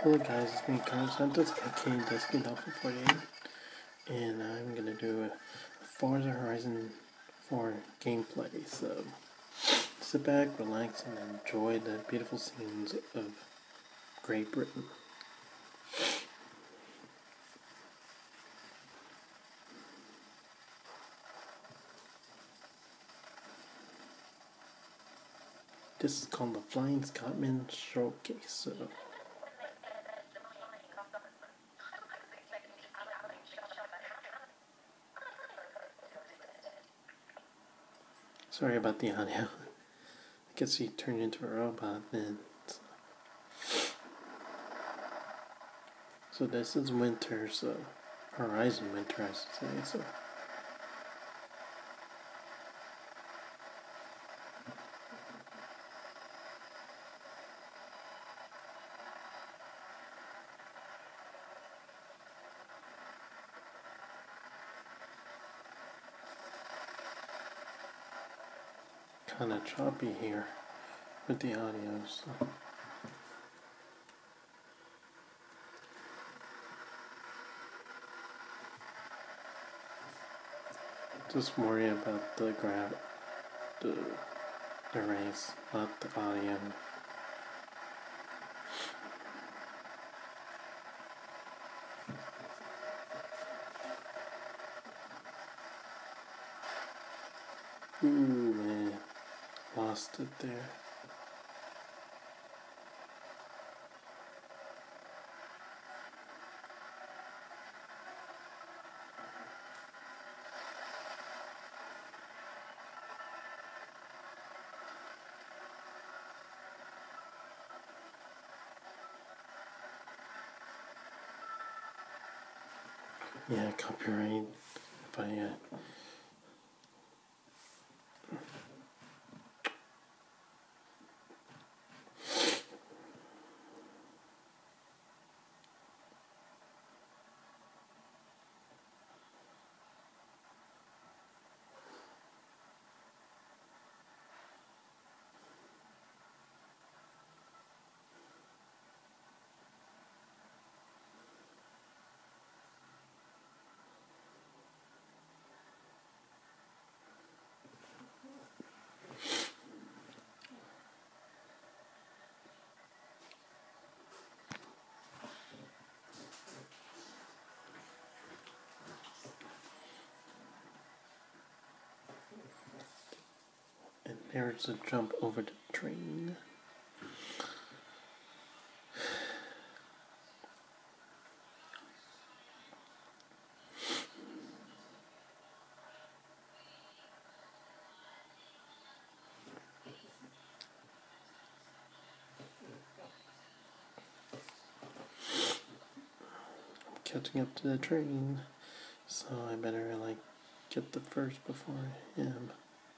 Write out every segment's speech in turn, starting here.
Hello guys, it's me Carlos Santos, aka Dusky Alpha 48, and I'm gonna do a Forza Horizon 4 gameplay. So sit back, relax, and enjoy the beautiful scenes of Great Britain. This is called the Flying Scotsman Showcase. So sorry about the audio. I guess he turned into a robot then. So this is winter, so Horizon winter, I should say. So kind of choppy here with the audio. So. Just worry about the race, not the audio. Ooh man, lost it there. Yeah, copyright. If I and there's a jump over the train. Catching up to the train, so I better get the first before him.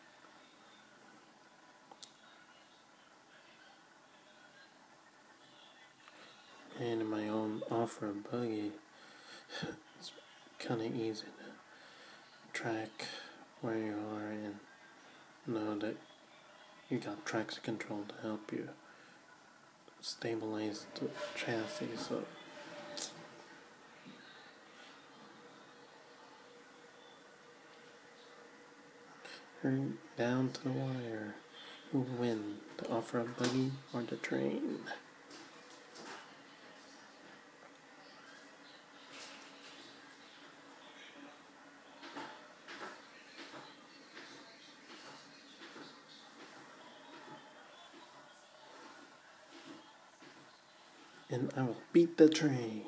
And in my own off-road buggy, it's kind of easy to track where you are and know that you got traction control to help you stabilize the chassis. So hurry down to the wire. Who will win, the off-road buggy or the train? And I will beat the train.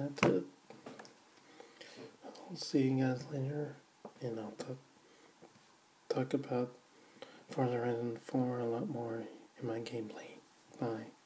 that's it. I'll see you guys later, and I'll talk about Forza Horizon 4 a lot more in my gameplay. Bye.